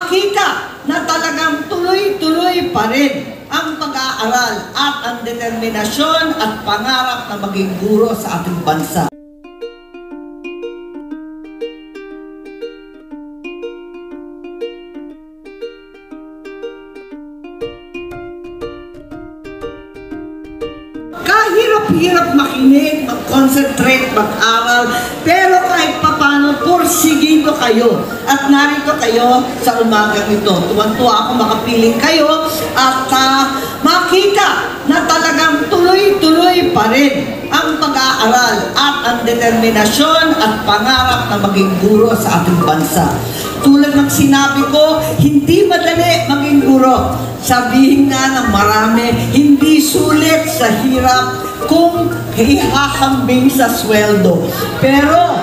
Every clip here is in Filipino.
makita na talagang tuloy-tuloy pa rin ang pag-aaral at ang determinasyon at pangarap na maging guro sa ating bansa. Kahirap-hirap makinig, mag-concentrate, mag-aral, pero kahit papano, porsigido kayo. At narito kayo sa umagang ito. Tuwan-tuwa ako makapiling kayo at makita na talagang tuloy-tuloy pa rin ang pag-aaral at ang determinasyon at pangarap na maging guro sa ating bansa. Tulad ng sinabi ko, hindi madali maging guro. Sabihin nga ng marami, hindi sulit sa hirap kung ihahambing sa sweldo. Pero,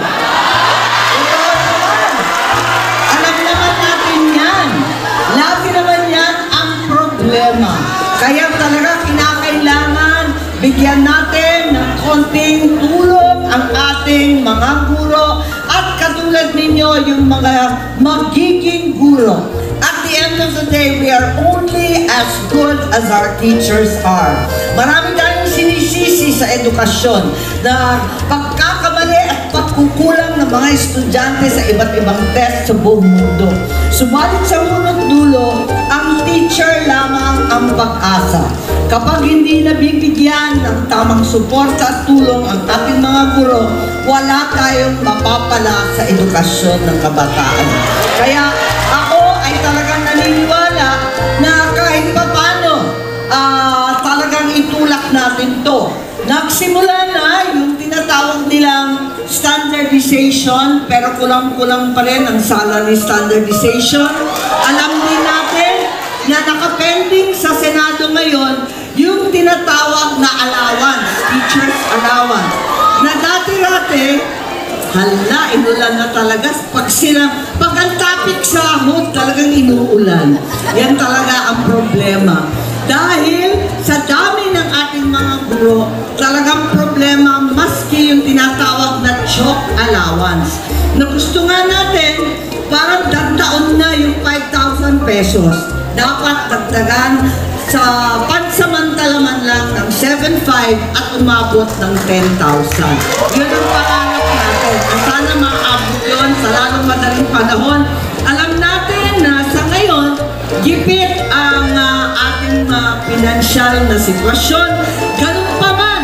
alam naman natin yan. Lagi naman yan ang problema. Kaya talaga kinakailangan bigyan natin ng konting tulong ang ating mga guro at katulad ninyo yung mga magiging guro. At the end of the day, we are only as good as our teachers are. Marami tayong sinisisi sa edukasyon na pagkakamali at pagkukulang ng mga estudyante sa iba't ibang test sa buong mundo. Subalit sa unang dulo, ang teacher lamang ang pag-asa. Kapag hindi nabibigyan ng tamang suporta at tulong ang ating mga guro, wala tayong mapapala sa edukasyon ng kabataan. Kaya ako ay talagang naniniwala na kahit papano talagang itulak natin to. Nagsimula na yung tinatawag nilang standardization, pero kulang-kulang pa rin ang salary standardization. Alam din natin na nakapending sa Senado ngayon yung tinatawag na allowance, teacher's allowance, na dati-dati, hala, inulan na talaga. Pag ang topic sahod, talagang inuulan. Yan talaga ang problema. Dahil sa dami ng ating mga guro, talagang problema maski yung tinatawag na chalk allowance. Na gusto nga natin, parang dagdaon na yung 5,000 pesos. Dapat dagdagan sa pansamantala man lang ng 7,500 at umabot ng 10,000. Yun ang pangarap natin. Sana maabot yun sa lalong madaling panahon. Alam natin na sa ngayon, gipit ang ating pinansyal na sitwasyon. Ganun pa man,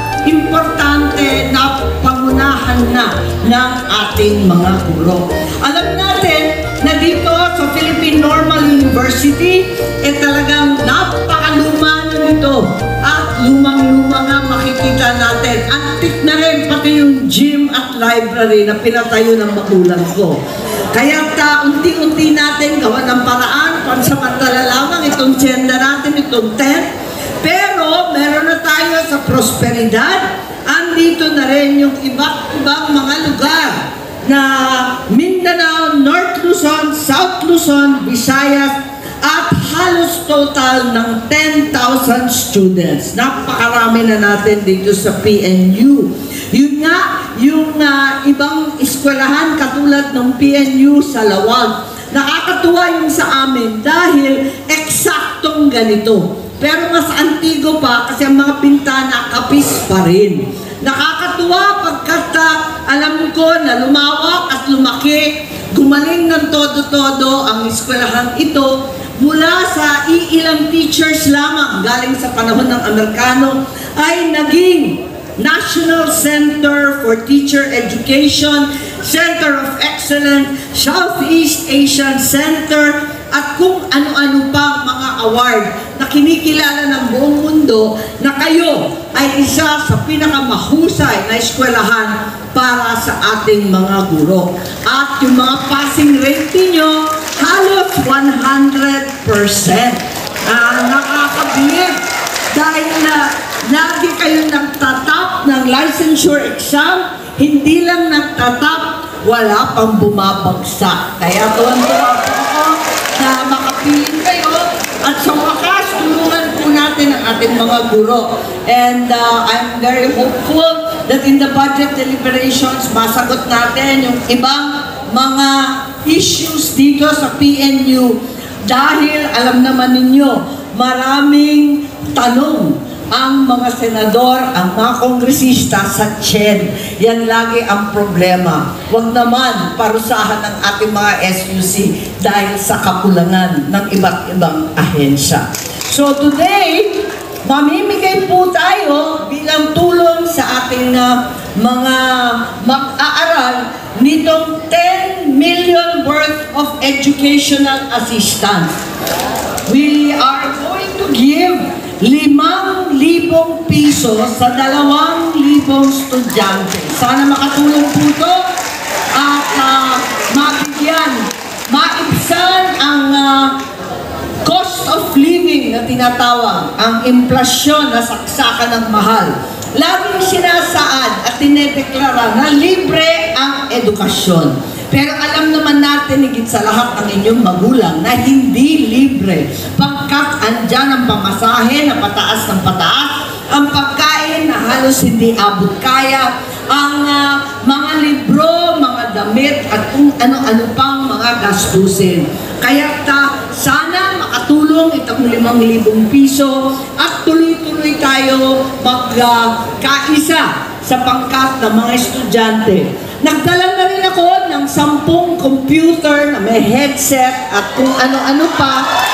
importante na pangunahan na ng ating mga guro. Alam natin na dito sa Philippine Normal University, talagang napakaluma na nito. At lumang-luma nga makikita natin. Antik na rin pati yung gym at library na pinatayo ng magulang ko. Kaya unti-unti natin gawa ng paraan, pansamantala lamang itong tenda natin, itong tent. Pero meron na tayo sa prosperidad. Andito na rin yung iba't-ibang mga lugar na Mindanao, North Luzon, South Luzon, Visayas, at halos total ng 10,000 students. Napakarami na natin dito sa PNU. Yun nga, yung ibang eskwelahan katulad ng PNU sa Lawag. Nakakatuwa yung sa amin dahil eksaktong ganito. Pero mas antigo pa kasi ang mga bintana kapis pa rin. Nakakatuwa pagkat alam ko na lumawak at lumaki, gumaling ng todo-todo ang eskwelahan ito mula sa iilang teachers lamang galing sa panahon ng Amerikano ay naging National Center for Teacher Education, Center of Excellence, Southeast Asian Center, at kung ano-ano pa mga award na kinikilala ng buong mundo na kayo ay isa sa pinakamahusay na eskwelahan para sa ating mga guro. At yung mga passing rate niyo halos 100%. Nakakabilib dahil lagi kayo nagtatap ng licensure exam, hindi lang nagtatap, wala pang bumabagsak. Kaya tuwan-tuwa po ako na makapiling kayo at sa wakas, tulungan po natin ang ating mga guro. And I'm very hopeful that in the budget deliberations, masagot natin yung ibang mga issues dito sa PNU dahil alam naman ninyo, maraming tanong ang mga senador, ang mga kongresista sa CHED. Yan lagi ang problema. Huwag naman parusahan ng ating mga SUC dahil sa kakulangan ng iba't ibang ahensya. So today, mamimigay po tayo bilang tulong sa ating mga mag-aaral nitong 10 million worth of educational assistance. We are going to give 5,000 piso sa 2,000 estudyante. Sana makatulong po ito at mabigyan, maibsan ang cost of living na tinatawag, ang inflasyon na saksakan ng mahal. Laging sinasaad at tinedeklara na libre ang edukasyon. Pero alam naman natin, higit sa lahat ng inyong magulang, na hindi libre. Pagkat andyan ang pamasahe na pataas ng pataas, ang pagkain na halos hindi abot kaya, ang mga libro, mga damit, at kung ano-ano pang mga gastusin. Kaya sana makatulong itong 5,000 piso at tuloy-tuloy tayo magkaisa sa pangkat ng mga estudyante. Nagdala na rin ako ng 10 computer na may headset at kung ano-ano pa.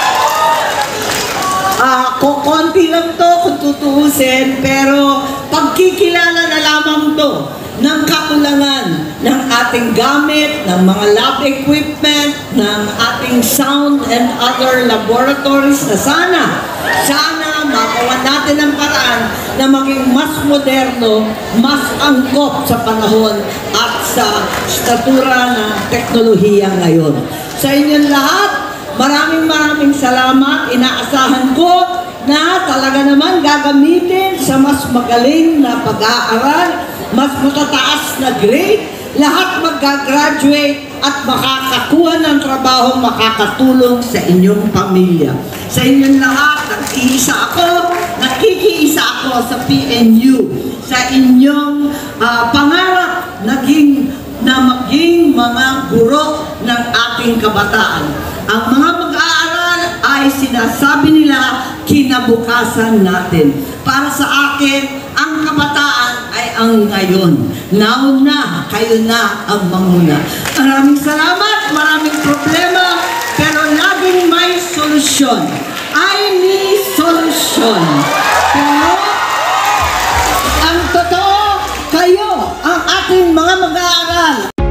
Konti lang to kung tutuusin, pero pagkikilala na lamang to ng kakulangan ng ating gamit, ng mga lab equipment, ng ating sound and other laboratories na sana magawa natin ang paraan na maging mas moderno, mas angkop sa panahon at sa statura ng teknolohiya ngayon. Sa inyong lahat, maraming salamat. Inaasahan ko na talaga naman gagamitin sa mas magaling na pag-aaral, mas matataas na grade, lahat mag-graduate at makakakuha ng trabaho, makakatulong sa inyong pamilya. Sa inyong lahat, nakikiisa ako sa PNU, sa inyong pangarap na maging mga guro ng ating kabataan. Ang mga mag-aaral ay sinasabi nila kinabukasan natin. Para sa akin, ang kabataan ay ang ngayon. Now na, kayo na ang manguna. Maraming salamat, maraming problema, pero laging may solusyon. I need solusyon. Pero ang totoo, kayo, ang ating mga mag-aaral.